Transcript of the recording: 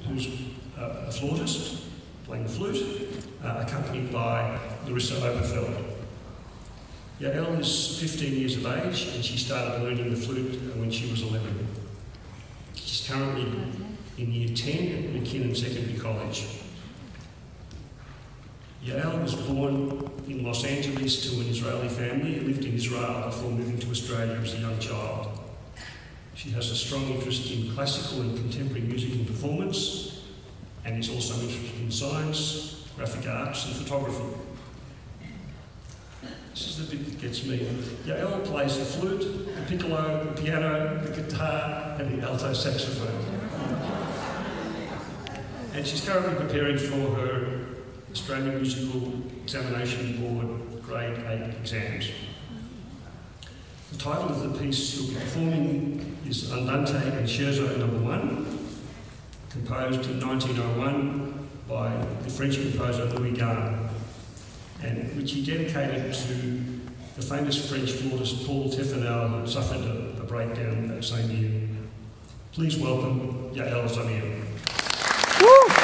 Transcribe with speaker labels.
Speaker 1: who's a flautist, playing the flute, accompanied by Larissa Oberfeld. Yael is 15 years of age and she started learning the flute when she was 11. She's currently in Year 10 at McKinnon Secondary College. Yael was born in Los Angeles to an Israeli family who lived in Israel before moving to Australia as a young child. She has a strong interest in classical and contemporary music and performance, and is also interested in science, graphic arts and photography. This is the bit that gets me. Yael plays the flute, the piccolo, the piano, the guitar and the alto saxophone. And she's currently preparing for her Australian Musical Examination Board Grade 8 exams. The title of the piece she'll be performing is Andante and Scherzo No. 1, composed in 1901 by the French composer Louis Garn, and which he dedicated to the famous French flautist Paul Teffanel, who suffered a breakdown that same year. Please welcome Yael Zamir.